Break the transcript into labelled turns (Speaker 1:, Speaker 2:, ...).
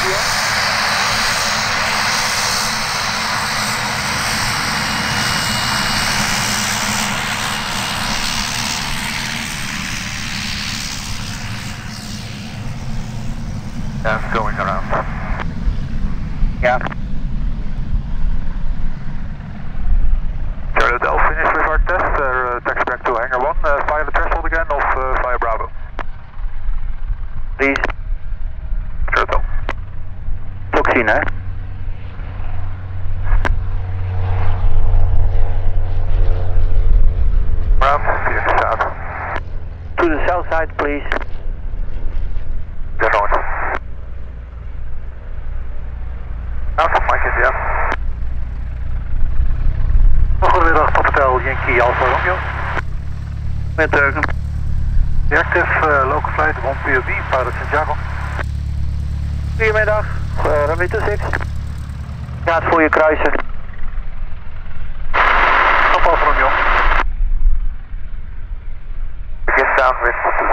Speaker 1: That's going around.
Speaker 2: Yeah.
Speaker 1: Charlie Hotel, finish with our test. Taxi back to hangar 1. Fire the threshold again of fire Bravo.
Speaker 2: Please.
Speaker 1: Charlie Hotel.
Speaker 2: Ook zien, hè?
Speaker 1: Bravo, via de south.
Speaker 2: To the south side, please.
Speaker 1: Go north. Alpha Mike India.
Speaker 3: Goedemiddag, Top Hotel Yankee Alpha Romeo.
Speaker 2: Met Turken.
Speaker 3: Reactive local flight 1 POB, pilot Santiago.
Speaker 2: Goedemiddag, runway 26. Gaat voor je kruisen.
Speaker 3: Top Alpha Romeo.
Speaker 1: Get downwind